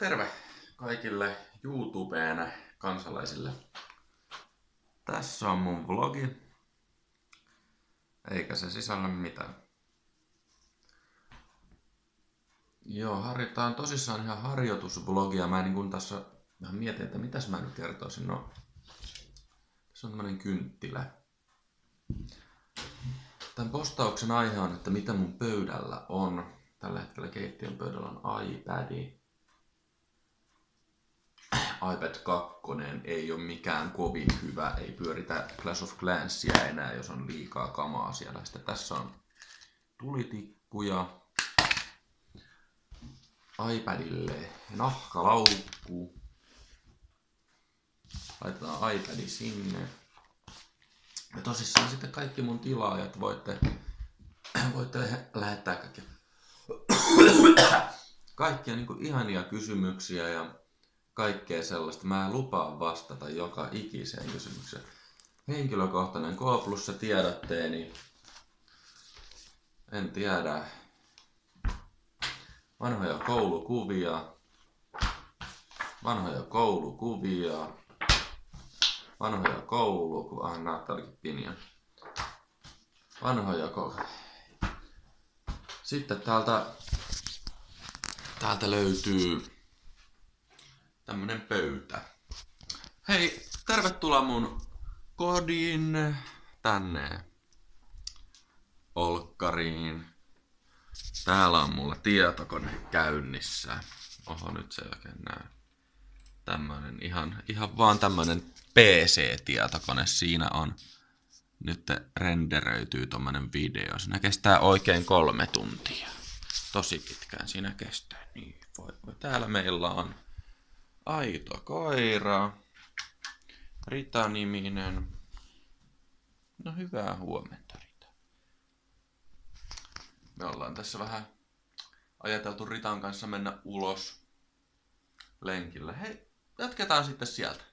Terve kaikille YouTubeen kansalaisille. Tässä on mun vlogi, eikä se sisällä mitään. Joo, tää on tosissaan ihan harjoitusvlogia. Mä niin kun tässä vähän mietin, että mitäs mä nyt kertoisin. No, tässä on tämmönen kynttilä. Tämän postauksen aihe on, että mitä mun pöydällä on. Tällä hetkellä keittiön pöydällä on iPad. iPad 2 ei ole mikään kovin hyvä, ei pyöritä Clash of Clanssia enää, jos on liikaa kamaa siellä. Sitten tässä on tulitikkuja, iPadille nahkalaukku, laitetaan iPad sinne. Ja tosissaan sitten kaikki mun tilaajat voitte lähettää kaikkia niin kuin ihania kysymyksiä ja kaikkea sellaista. Mä lupaan vastata joka ikiseen kysymykseen. Henkilökohtainen K plus se tiedotteeni. En tiedä. Vanhoja koulukuvia. Tää olikin Pinja. Sitten täältä löytyy tämmönen pöytä. Hei, tervetuloa mun kodin tänne olkkariin. Täällä on mulla tietokone käynnissä. Oho, nyt se ei oikein näy. Tämmönen ihan vaan tämmönen PC-tietokone. Siinä on nyt renderöityy tommonen video. Siinä kestää oikein 3 tuntia. Tosi pitkään siinä kestää. Niin, täällä meillä on aito koira. Rita-niminen. No hyvää huomenta, Rita. Me ollaan tässä vähän ajateltu Ritan kanssa mennä ulos lenkillä. Hei, jatketaan sitten sieltä.